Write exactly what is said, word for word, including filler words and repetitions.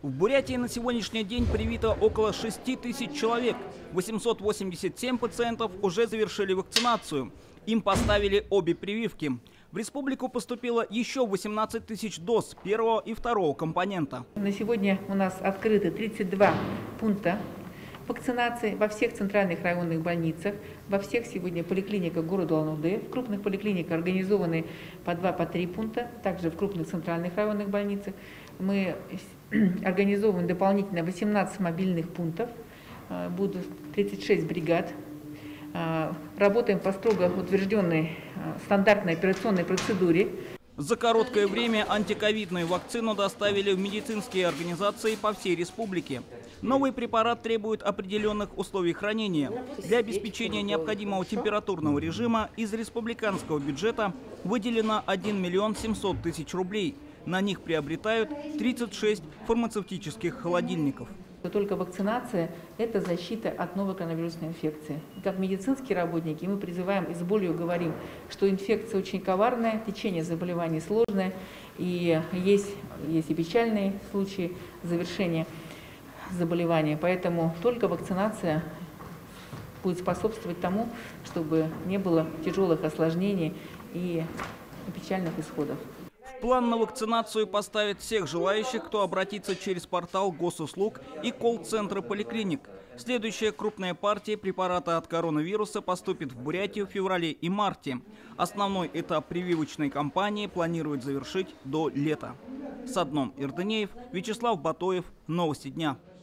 В Бурятии на сегодняшний день привито около шести тысяч человек. восемьсот восемьдесят семь пациентов уже завершили вакцинацию. Им поставили обе прививки. В республику поступило еще восемнадцать тысяч доз первого и второго компонента. На сегодня у нас открыты тридцать два пункта вакцинации во всех центральных районных больницах, во всех сегодня поликлиниках города Улан-Удэ. В крупных поликлиниках организованы по два, по три пункта, также в крупных центральных районных больницах. Мы организовываем дополнительно восемнадцать мобильных пунктов, будут тридцать шесть бригад. Работаем по строго утвержденной стандартной операционной процедуре. За короткое время антиковидную вакцину доставили в медицинские организации по всей республике. Новый препарат требует определенных условий хранения. Для обеспечения необходимого температурного режима из республиканского бюджета выделено один миллион семьсот тысяч рублей. На них приобретают тридцать шесть фармацевтических холодильников. Только вакцинация – это защита от новой коронавирусной инфекции. Как медицинские работники мы призываем и с болью говорим, что инфекция очень коварная, течение заболеваний сложное, и есть, есть и печальные случаи завершения заболевания. Поэтому только вакцинация будет способствовать тому, чтобы не было тяжелых осложнений и печальных исходов. В план на вакцинацию поставят всех желающих, кто обратится через портал госуслуг и колл-центры поликлиник. Следующая крупная партия препарата от коронавируса поступит в Бурятию в феврале и марте. Основной этап прививочной кампании планируют завершить до лета. Садном Ирдынеев, Вячеслав Батоев. Новости дня.